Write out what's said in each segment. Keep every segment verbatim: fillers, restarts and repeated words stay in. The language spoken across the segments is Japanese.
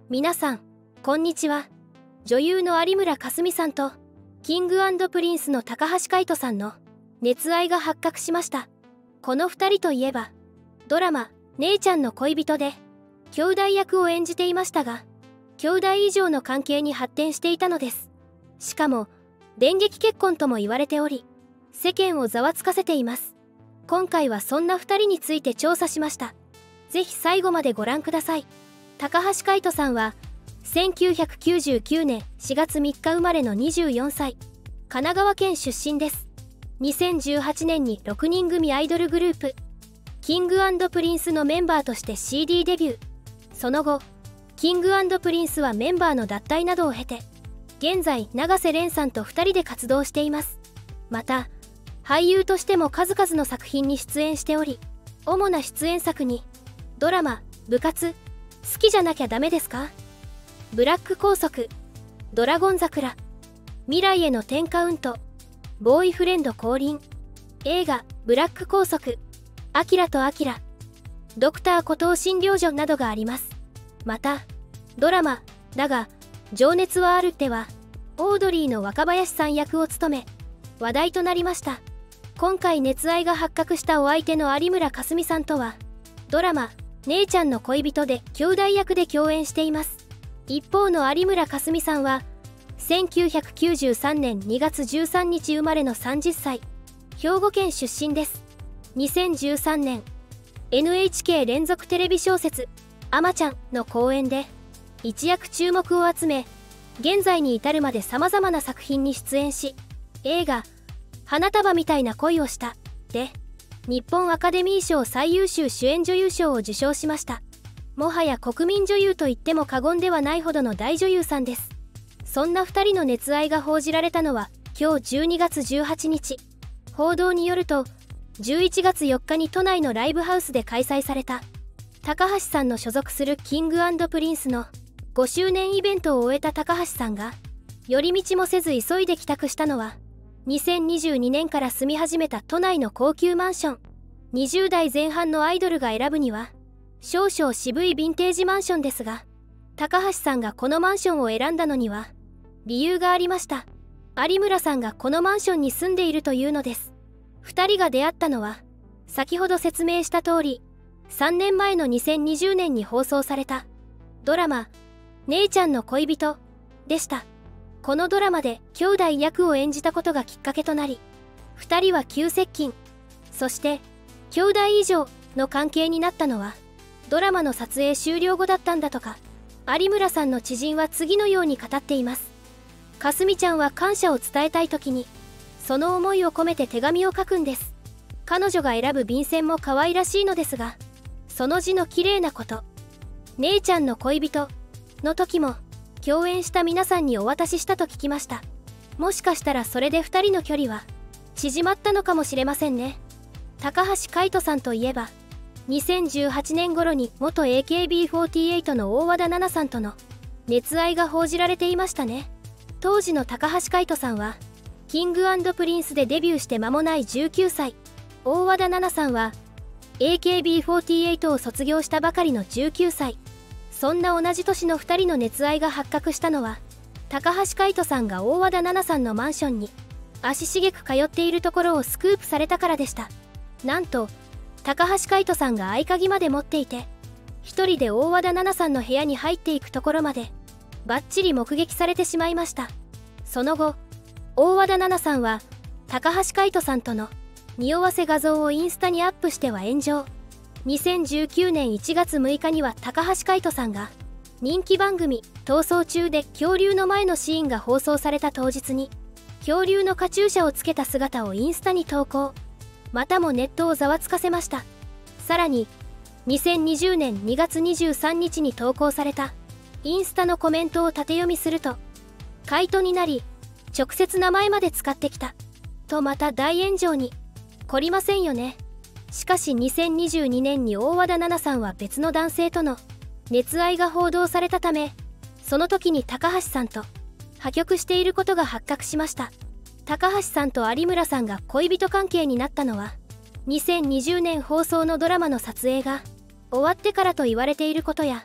皆さんこんにちは。女優の有村架純さんとキング&プリンスの高橋海人さんの熱愛が発覚しました。このふたりといえばドラマ「姉ちゃんの恋人」で兄弟役を演じていましたが、兄弟以上の関係に発展していたのです。しかも電撃結婚とも言われており、世間をざわつかせています。今回はそんなふたりについて調査しました。ぜひ最後までご覧ください。高橋海人さんはせんきゅうひゃくきゅうじゅうきゅうねんしがつみっか生まれのにじゅうよんさい、神奈川県出身です。にせんじゅうはちねんにろくにん組アイドルグループキング&プリンスのメンバーとして シーディー デビュー。その後キング&プリンスはメンバーの脱退などを経て、現在永瀬廉さんとふたりで活動しています。また俳優としても数々の作品に出演しており、主な出演作にドラマ「部活好きじゃなきゃダメですか?」、ブラック拘束、ドラゴン桜、未来へのテンカウント、ボーイフレンド降臨、映画ブラック拘束、アキラとアキラ、ドクター孤島診療所などがあります。またドラマだが情熱はあるではオードリーの若林さん役を務め話題となりました。今回熱愛が発覚したお相手の有村架純さんとはドラマ「姉ちゃんの恋人」で兄弟役で共演しています。一方の有村架純さんはせんきゅうひゃくきゅうじゅうさんねんにがつじゅうさんにち生まれのさんじゅっさい、兵庫県出身です。にせんじゅうさんねん エヌエイチケー 連続テレビ小説「あまちゃん」の公演で一躍注目を集め、現在に至るまでさまざまな作品に出演し、映画「花束みたいな恋をした」で日本アカデミー賞最優秀主演女優賞を受賞しました。もはや国民女優と言っても過言ではないほどの大女優さんです。そんなふたりの熱愛が報じられたのは今日じゅうにがつじゅうはちにち。報道によるとじゅういちがつよっかに都内のライブハウスで開催された高橋さんの所属するキング&プリンスのごしゅうねんイベントを終えた高橋さんが寄り道もせず急いで帰宅したのはにせんにじゅうにねんから住み始めた都内の高級マンション。にじゅうだいぜん半のアイドルが選ぶには少々渋いヴィンテージマンションですが、高橋さんがこのマンションを選んだのには理由がありました。有村さんがこのマンションに住んでいるというのです。ふたりが出会ったのは先ほど説明した通りさんねんまえのにせんにじゅうねんに放送されたドラマ「姉ちゃんの恋人」でした。このドラマで兄弟役を演じたことがきっかけとなり、ふたりは急接近、そして兄弟以上の関係になったのはドラマの撮影終了後だったんだとか。有村さんの知人は次のように語っています。かすみちゃんは感謝を伝えたい時にその思いを込めて手紙を書くんです。彼女が選ぶ便箋も可愛らしいのですが、その字の綺麗なこと、姉ちゃんの恋人の時も共演した皆さんにお渡ししたと聞きました。もしかしたらそれでふたりの距離は縮まったのかもしれませんね。高橋海人さんといえばにせんじゅうはちねん頃に元 エーケービーフォーティーエイト の大和田奈々さんとの熱愛が報じられていましたね。当時の高橋海人さんはキング&プリンスでデビューして間もないじゅうきゅうさい、大和田奈々さんは エーケービーフォーティーエイト を卒業したばかりのじゅうきゅうさい。そんな同じ年のふたりの熱愛が発覚したのは高橋海人さんが大和田奈々さんのマンションに足しげく通っているところをスクープされたからでした。なんと高橋海人さんが合鍵まで持っていて、一人で大和田奈々さんの部屋に入っていくところまでバッチリ目撃されてしまいました。その後大和田奈々さんは高橋海人さんとの匂わせ画像をインスタにアップしては炎上。にせんじゅうきゅうねんいちがつむいかには高橋海人さんが人気番組「逃走中」で恐竜の前のシーンが放送された当日に恐竜のカチューシャをつけた姿をインスタに投稿。またもネットをざわつかせました。さらににせんにじゅうねんにがつにじゅうさんにちに投稿されたインスタのコメントを縦読みすると「カイトになり直接名前まで使ってきた」とまた大炎上に。懲りませんよね。しかしにせんにじゅうにねんに大和田奈々さんは別の男性との熱愛が報道されたため、その時に高橋さんと破局していることが発覚しました。高橋さんと有村さんが恋人関係になったのはにせんにじゅうねん放送のドラマの撮影が終わってからと言われていることや、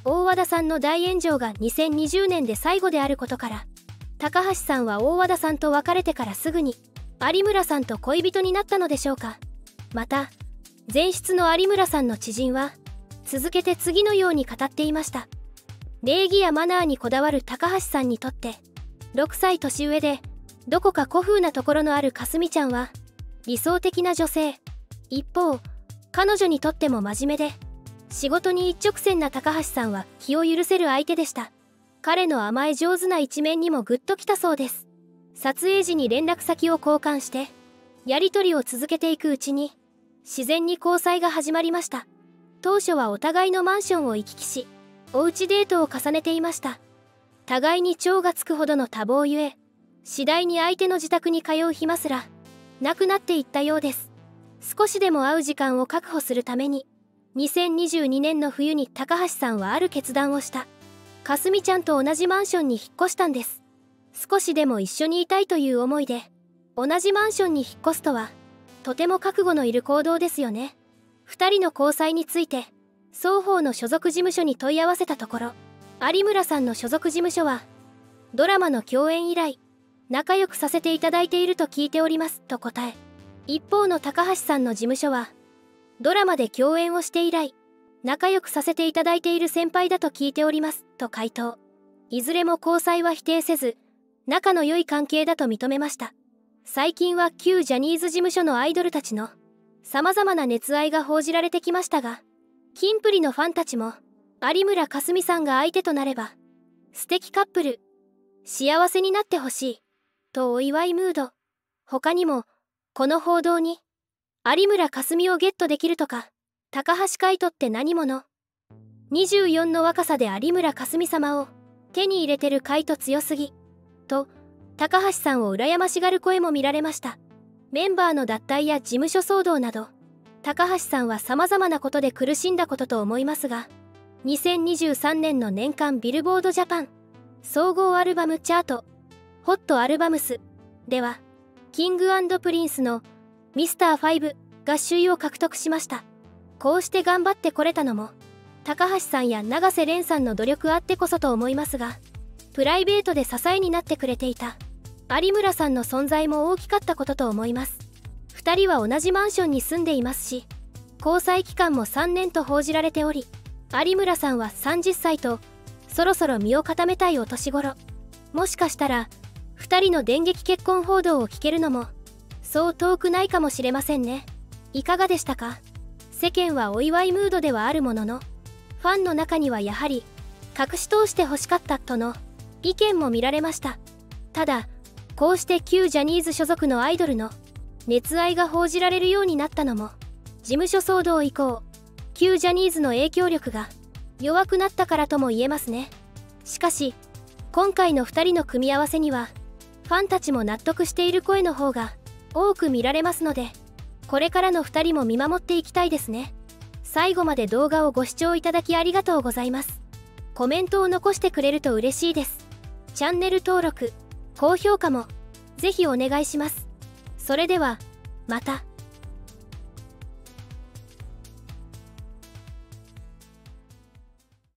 大和田さんの大炎上がにせんにじゅうねんで最後であることから、高橋さんは大和田さんと別れてからすぐに有村さんと恋人になったのでしょうか。また前室の有村さんの知人は続けて次のように語っていました。礼儀やマナーにこだわる高橋さんにとってろくさい年上でどこか古風なところのあるかすみちゃんは理想的な女性。一方彼女にとっても真面目で仕事に一直線な高橋さんは気を許せる相手でした。彼の甘え上手な一面にもグッときたそうです。撮影時に連絡先を交換してやり取りを続けていくうちに自然に交際が始まりました。当初はお互いのマンションを行き来しおうちデートを重ねていました。互いに超がつくほどの多忙ゆえ次第に相手の自宅に通う暇すらなくなっていったようです。少しでも会う時間を確保するためににせんにじゅうにねんの冬に高橋さんはある決断をした。かすみちゃんと同じマンションに引っ越したんです。少しでも一緒にいたいという思いで同じマンションに引っ越すとはとても覚悟のいる行動ですよね。ふたりの交際について双方の所属事務所に問い合わせたところ、有村さんの所属事務所はドラマの共演以来仲良くさせていただいていると聞いておりますと答え、一方の高橋さんの事務所はドラマで共演をして以来仲良くさせていただいている先輩だと聞いておりますと回答。いずれも交際は否定せず仲の良い関係だと認めました。最近は旧ジャニーズ事務所のアイドルたちの様々な熱愛が報じられてきましたが、キンプリのファンたちも有村架純さんが相手となれば素敵カップル、幸せになってほしいとお祝いムード。他にもこの報道に有村架純をゲットできるとか、高橋海人って何者、にじゅうよんの若さで有村架純様を手に入れてる海人強すぎと高橋さんを羨ましがる声も見られました。メンバーの脱退や事務所騒動など高橋さんは様々なことで苦しんだことと思いますが、にせんにじゅうさんねんの年間ビルボードジャパン総合アルバムチャートホットアルバムスではキング&プリンスのミスターファイブが首位を獲得しました。こうして頑張ってこれたのも高橋さんや永瀬廉さんの努力あってこそと思いますが、プライベートで支えになってくれていた有村さんの存在も大きかったことと思います。ふたりは同じマンションに住んでいますし、交際期間もさんねんと報じられており、有村さんはさんじゅっさいとそろそろ身を固めたいお年頃。もしかしたらふたりの電撃結婚報道を聞けるのもそう遠くないかもしれませんね。いかがでしたか？世間はお祝いムードではあるものの、ファンの中にはやはり隠し通してほしかったとの意見も見られました。ただこうして旧ジャニーズ所属のアイドルの熱愛が報じられるようになったのも事務所騒動以降旧ジャニーズの影響力が弱くなったからとも言えますね。しかし今回のふたりの組み合わせにはファンたちも納得している声の方が多く見られますので、これからのふたりも見守っていきたいですね。最後まで動画をご視聴いただきありがとうございます。コメントを残してくれると嬉しいです。チャンネル登録、高評価もぜひお願いします。それではまた。